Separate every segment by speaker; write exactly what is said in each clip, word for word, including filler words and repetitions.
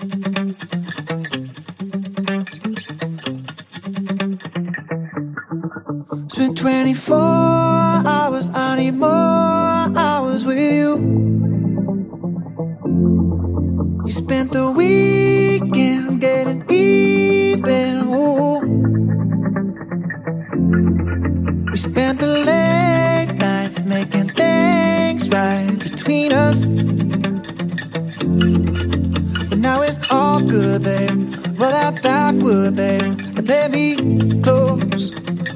Speaker 1: Spent twenty-four hours, I need more hours with you. You spent the weekend getting even, ooh. We spent the late nights making things right between us. But now it's all good, babe. Roll that Backwood, babe, and play me close.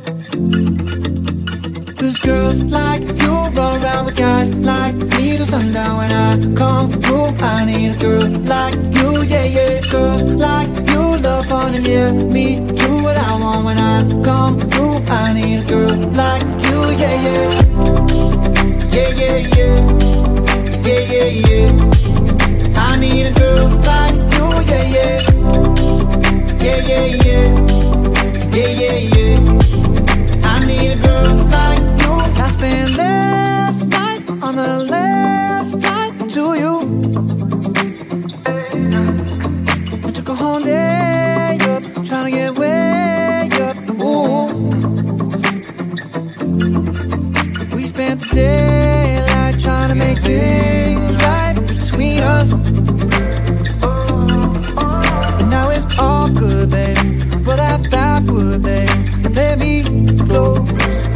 Speaker 1: Cause girls like you run around with guys like me till sundown. When I come through, I need a girl like you, yeah, yeah. Girls like you love fun and yeah, me do what I want. When I come through, I need a girl like you, yeah, yeah. Yeah, yeah, yeah. Yeah, yeah, yeah. I need a girl like you, yeah, yeah. Yeah, yeah, yeah. Yeah, yeah, yeah. I need a girl like you. I spent last night on the last flight to you. I took a whole day up, trying to get way up, ooh. We spent the daylight trying to make things right between us. But now it's all good, baby. Roll that Backwood, babe, and play me close.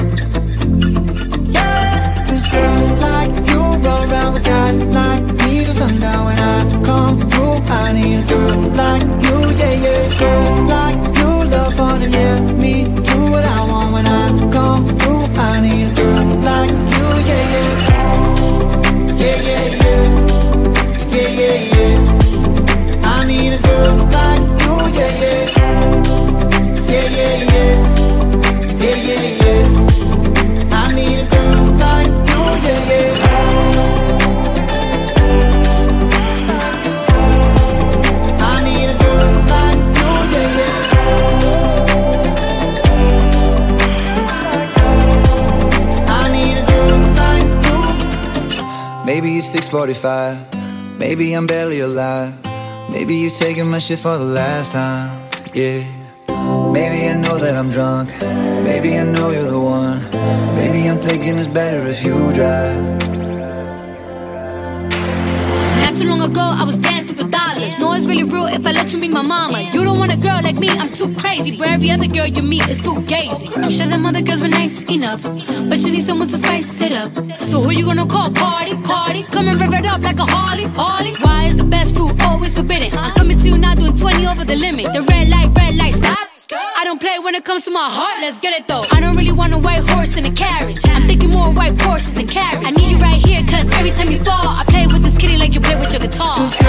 Speaker 1: Yeah, cause girls like you run around with guys like me till sundown. When I come through, I need a girl like you, yeah, yeah. Girls like you love fun and yeah, me do what I want. When I come through, I need a girl like you, yeah, yeah. Yeah, yeah, yeah. Yeah, yeah, yeah. I need a girl like you, yeah, yeah. Yeah, yeah, yeah. Yeah, yeah, yeah. I need a girl like you, yeah, yeah. I need a girl like you, yeah, yeah. I need a girl like you. Maybe it's six forty-five. Maybe I'm barely alive. Maybe you're taking my shit for the last time, yeah. Maybe I know that I'm drunk. Maybe I know you're the one. Maybe I'm thinking it's better if you drive.
Speaker 2: Not too long ago, I was dancing for dollars. No, it's really real if I let you be my mama. You don't want a girl like me, I'm too crazy. Where every other girl you meet is fugazi. I'm sure them other girls were nice enough, but you need someone to spice it up. So who you gonna call? Cardi, Cardi. Come and rev it up like a Harley, Harley. Why is the best food always forbidden? I'm coming to you now doing twenty over the limit. The red light, red light, stop. I don't play when it comes to my heart, let's get it though. I don't really want a white horse in a carriage. I'm thinking more white horses and carriage. I need you right here, cause every time you fall, I play with this kitty like you play with your guitar.
Speaker 1: Cause